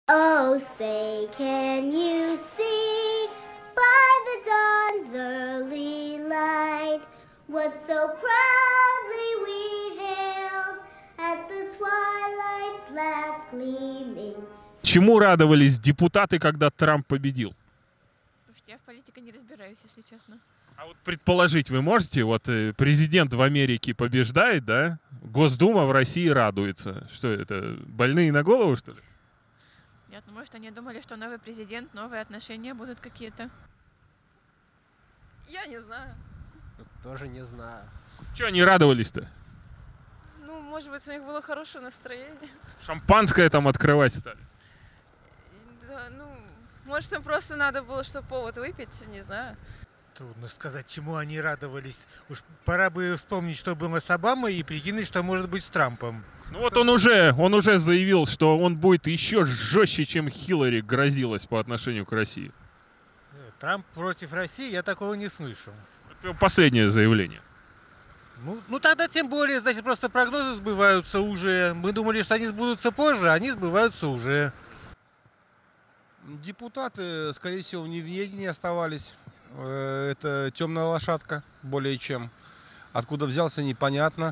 Oh, say, can you see by the dawn's early light what so proudly we hailed at the twilight's last gleaming? Чему радовались депутаты, когда Трамп победил? Слушайте, я в политике не разбираюсь, если честно. А вот предположить вы можете, вот президент в Америке побеждает, да? Госдума в России радуется. Что это, больные на голову, что ли? Нет, ну может они думали, что новый президент, новые отношения будут какие-то. Я не знаю. Тоже не знаю. Чего они радовались-то? Ну, может быть, у них было хорошее настроение. Шампанское там открывать стали. Да, ну, может, им просто надо было, чтобы повод выпить, не знаю. Трудно сказать, чему они радовались. Уж пора бы вспомнить, что было с Обамой, и прикинуть, что может быть с Трампом. Ну вот он уже заявил, что он будет еще жестче, чем Хиллари грозилась по отношению к России. Трамп против России, я такого не слышу. Последнее заявление. Ну тогда тем более, значит, просто прогнозы сбываются уже. Мы думали, что они сбудутся позже, а они сбываются уже. Депутаты, скорее всего, в неведении оставались. Это темная лошадка, более чем. Откуда взялся, непонятно.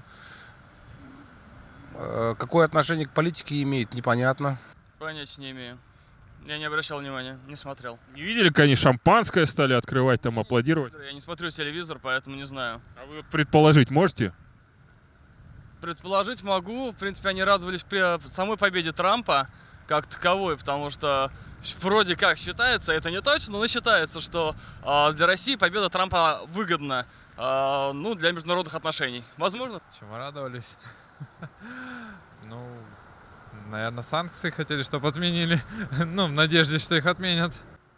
Какое отношение к политике имеет, непонятно. Понятия не имею. Я не обращал внимания, не смотрел. Не видели, как они шампанское стали открывать, там аплодировать? Я не смотрю телевизор, поэтому не знаю. А вы предположить можете? Предположить могу. В принципе, они радовались при самой победе Трампа как таковой, потому что вроде как считается, это не точно, но считается, что для России победа Трампа выгодна, ну, для международных отношений. Возможно? Чему радовались? Ну, наверное, санкции хотели, чтобы отменили. Ну, в надежде, что их отменят.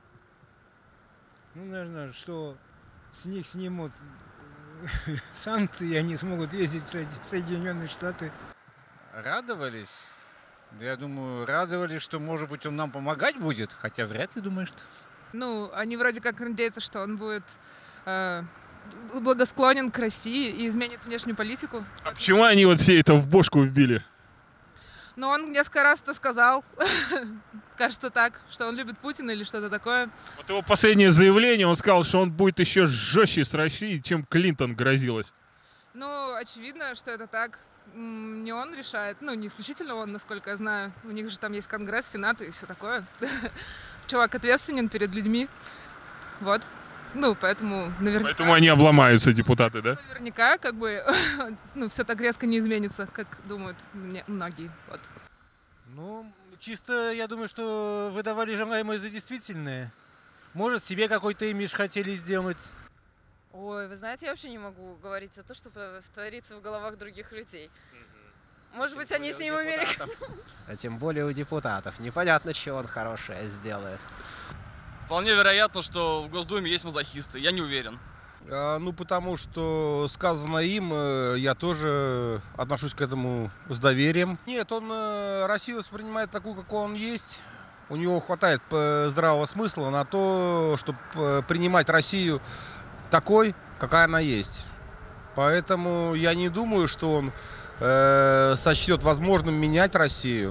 Ну, наверное, что с них снимут санкции, и они смогут ездить в Соединенные Штаты. Радовались? Я думаю, радовались, что, может быть, он нам помогать будет, хотя вряд ли, думаешь? Ну, они вроде как надеются, что он будет благосклонен к России и изменит внешнюю политику. А почему они вот все это в бошку вбили? Но он несколько раз это сказал, кажется так, что он любит Путина или что-то такое. Вот его последнее заявление, он сказал, что он будет еще жестче с Россией, чем Клинтон грозилась. Ну, очевидно, что это так. Не он решает, ну, не исключительно он, насколько я знаю. У них же там есть Конгресс, Сенат и все такое. Чувак ответственен перед людьми. Вот. Ну, поэтому наверняка... Поэтому они обломаются, депутаты, да? Наверняка, как бы, ну, все так резко не изменится, как думают многие. Вот. Ну, чисто, я думаю, что выдавали желаемое за действительное. Может, себе какой-то имидж хотели сделать. Ой, вы знаете, я вообще не могу говорить о том, что творится в головах других людей. Может быть, они с ним имели... А тем более у депутатов. Непонятно, что он хорошее сделает. Вполне вероятно, что в Госдуме есть мазохисты. Я не уверен. Ну, потому что сказано им, я тоже отношусь к этому с доверием. Нет, он Россию воспринимает такую, какой он есть. У него хватает здравого смысла на то, чтобы принимать Россию такой, какая она есть. Поэтому я не думаю, что он сочтет возможным менять Россию.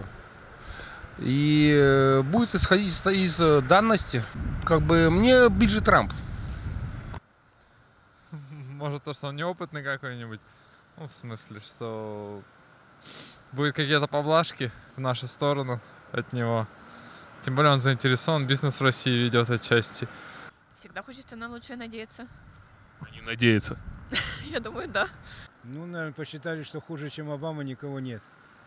И будет исходить из данности. Как бы мне ближе Трамп. Может, то, что он неопытный какой-нибудь. Ну, в смысле, что будет какие-то поблажки в нашу сторону от него. Тем более он заинтересован, бизнес в России ведет отчасти. Всегда хочется на лучшее надеяться. Они надеются. Я думаю, да. Ну, наверное, посчитали, что хуже, чем Обама, никого нет.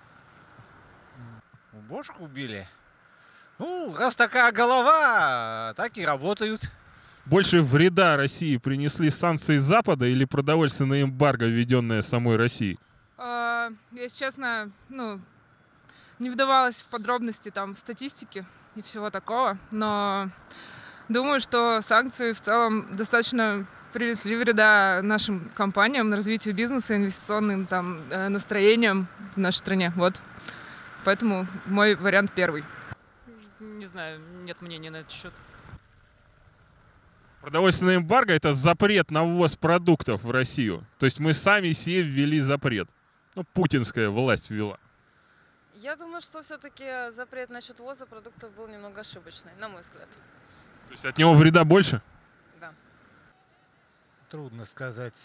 Бошку убили? Ну, раз такая голова, так и работают. Больше вреда России принесли санкции Запада или продовольственное эмбарго, введенное самой Россией? Я, если честно, ну, не вдавалась в подробности там в статистике и всего такого, но думаю, что санкции в целом достаточно принесли вреда нашим компаниям, развитию бизнеса, инвестиционным там настроениям в нашей стране. Вот. Поэтому мой вариант первый. Не знаю, нет мнения на этот счет. Продовольственное эмбарго — это запрет на ввоз продуктов в Россию. То есть мы сами себе ввели запрет. Ну, путинская власть ввела. Я думаю, что все-таки запрет насчет ввоза продуктов был немного ошибочный, на мой взгляд. То есть от него вреда больше? Да. Трудно сказать.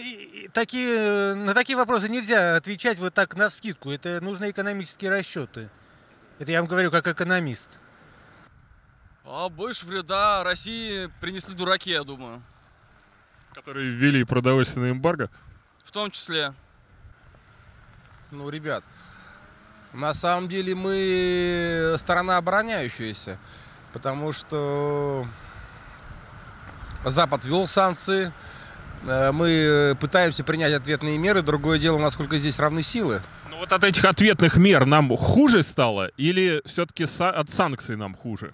На такие вопросы нельзя отвечать вот так навскидку. Это нужны экономические расчеты. Это я вам говорю как экономист. А больше вреда России принесли дураки, я думаю. Которые ввели продовольственное эмбарго? В том числе. Ну, ребят, на самом деле мы сторона обороняющаяся, потому что Запад ввел санкции, мы пытаемся принять ответные меры, другое дело, насколько здесь равны силы. Ну вот от этих ответных мер нам хуже стало или все-таки от санкций нам хуже?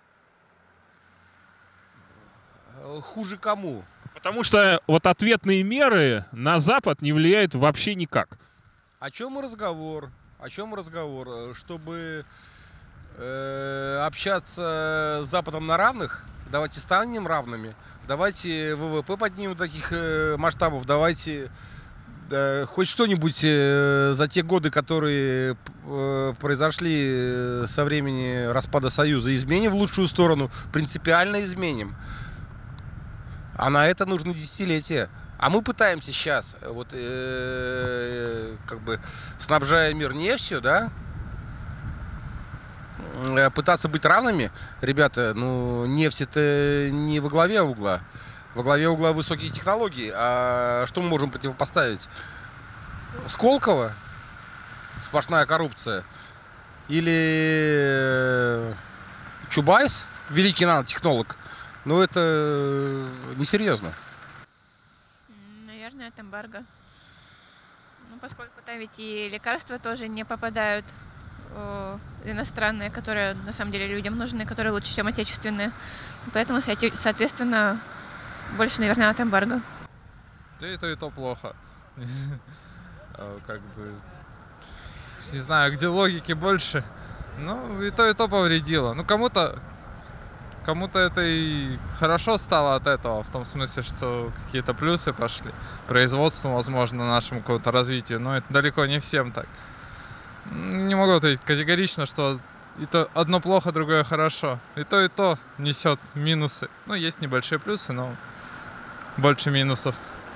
Хуже кому? Потому что вот ответные меры на Запад не влияют вообще никак. О чем разговор? О чем разговор? Чтобы общаться с Западом на равных, давайте станем равными, давайте ВВП поднимем таких масштабов, давайте хоть что-нибудь за те годы, которые произошли со времени распада Союза, изменим в лучшую сторону, принципиально изменим. А на это нужно десятилетия. А мы пытаемся сейчас, вот, как бы, снабжая мир нефтью, да, пытаться быть равными. Ребята, ну, нефть это не во главе угла. Во главе угла высокие технологии. А что мы можем противопоставить? Сколково? Сплошная коррупция. Или Чубайс? Великий нанотехнолог? Ну, это несерьезно. Наверное, от эмбарго. Ну, поскольку там ведь и лекарства тоже не попадают иностранные, которые на самом деле людям нужны, которые лучше, чем отечественные. Поэтому, соответственно, больше, наверное, от эмбарго. И то плохо. Как бы... Не знаю, где логики больше. Ну, и то повредило. Ну, кому-то это и хорошо стало от этого, в том смысле, что какие-то плюсы пошли. Производству, возможно, нашему какому-то развитию, но это далеко не всем так. Не могу ответить категорично, что и то одно плохо, другое хорошо. И то несет минусы. Ну, есть небольшие плюсы, но больше минусов.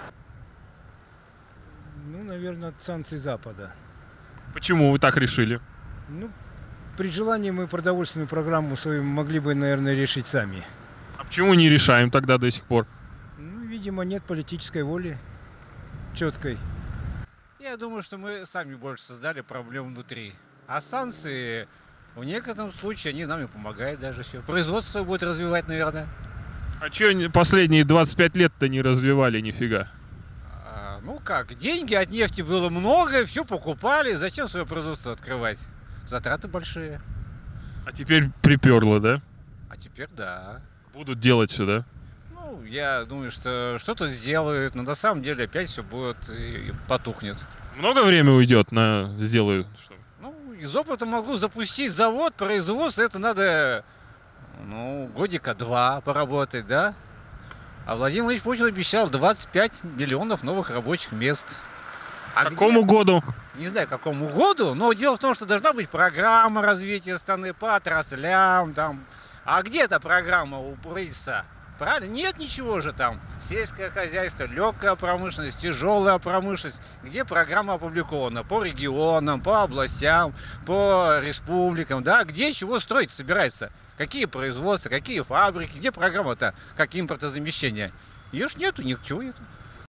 Ну, наверное, от санкций Запада. Почему вы так решили? Ну, при желании мы продовольственную программу свою могли бы, наверное, решить сами. А почему не решаем тогда до сих пор? Ну, видимо, нет политической воли четкой. Я думаю, что мы сами больше создали проблем внутри. А санкции, в некотором случае, они нам и помогают даже все. Производство будет развивать, наверное. А что последние 25 лет-то не развивали нифига? Ну как, деньги от нефти было много, все покупали. Зачем свое производство открывать? Затраты большие. А теперь приперло, да? А теперь да. Будут делать все, да? Ну, я думаю, что что-то сделают, но на самом деле опять все будет и потухнет. Много времени уйдет на сделают? Что? Ну, из опыта могу запустить завод, производство, это надо, ну, годика 2 поработать, да? А Владимир Владимирович Путин обещал 25 миллионов новых рабочих мест. А какому году? Не знаю, какому году, но дело в том, что должна быть программа развития страны по отраслям, там. А где эта программа у правительства? Правильно? Нет ничего же там. Сельское хозяйство, легкая промышленность, тяжелая промышленность. Где программа опубликована? По регионам, по областям, по республикам, да? Где чего строить собирается? Какие производства, какие фабрики? Где программа-то, как импортозамещение? Ее ж нету, ничего нету.